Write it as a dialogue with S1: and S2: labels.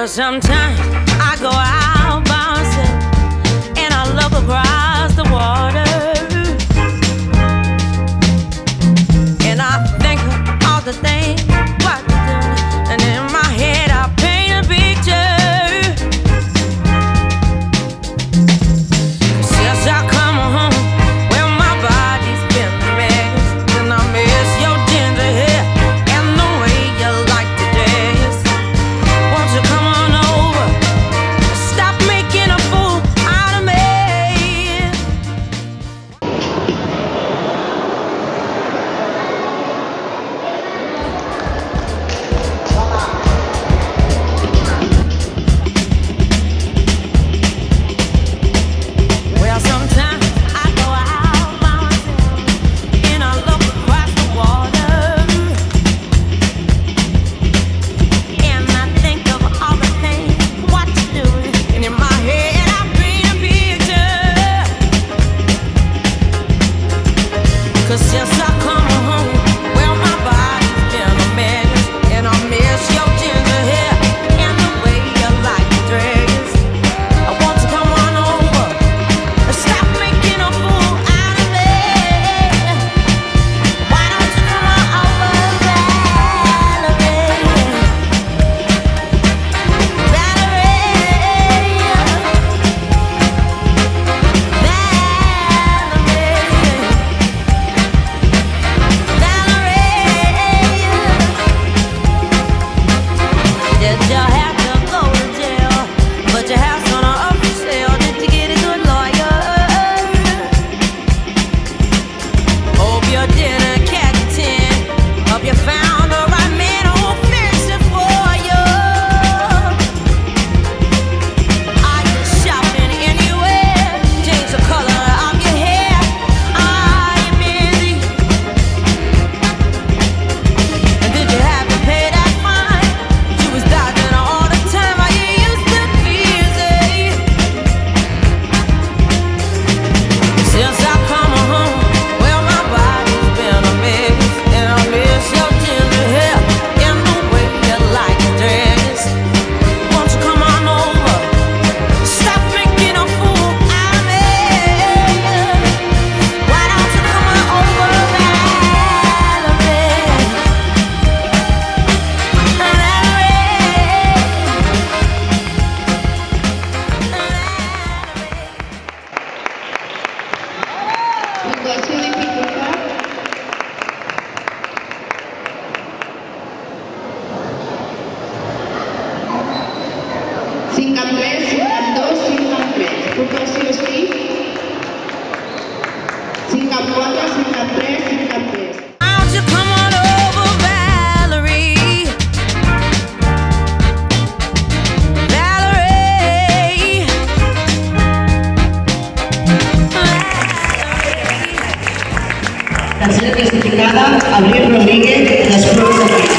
S1: Well, sometimes I go out by myself and I look across the water, and I think of all the things what to do, and in my head I paint a picture. Since I come home, well, my body's been a mess, and I miss your ginger hair and the way you like to dress. Won't you come on over? Stop making a fool out of me. Well, sometimes I go out by myself and I look across the water, and I think of all the things what to do, and in my head I paint a picture. 'Cause since I come home, well, my body's been a mess, and I miss your ginger hair and the way you like to dress. I want to come on over and stop making a fool out of me. Why don't you come on over, Valerie? Did you have to go to jail? But your house on a up for sale. Did you get a good lawyer? Hope you didn't catch a 10. Hope you found the right man who'll fix it for you. Are you shopping anywhere? Change the color of your hair. Are you busy? And did you have to pay that fine? You was dodging all the time. Are you used to busy? Since I come home, well, my body's been a mess, and I miss your ginger hair and the way you like to dress. Won't you come on over? Stop making a fool out of me. Why don't you come on over, Valerie?
S2: Puntuació de dificultad. 53, 52, 53. Puntuació sí. 54, 53, 53.
S1: Why don't you come on over, Valerie? Valerie.
S2: Canción clasificada, Avril Rodríguez, las pruebas de